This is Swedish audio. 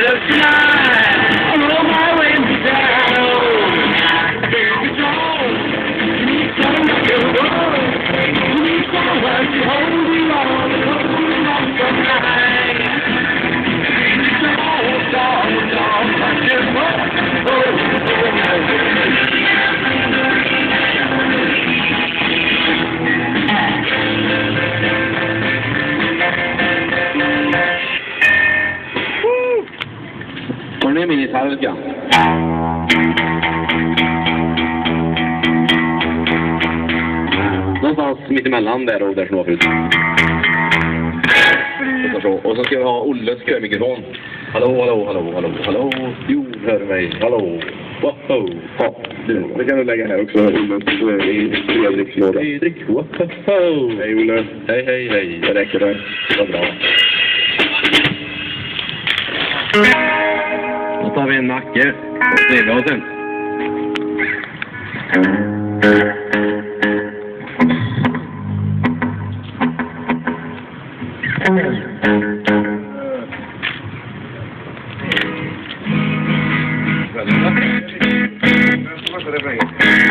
Får ni min gitarr lite grann? Någonstans mitt emellan där och där som var förut. Och så ska vi ha Olles kömikrofon. Hallå, hallå, hallå, hallå, hallå. Jo, hör mig. Hallå. Wow. Ja, det kan du lägga här också. Olle i Fredriks låda. Fredrik, wow. Hej Olle. Hej, hej, hej. Det räcker där. Det var bra. Då tar vi en nacke och slänger oss sen. Väldigt bra.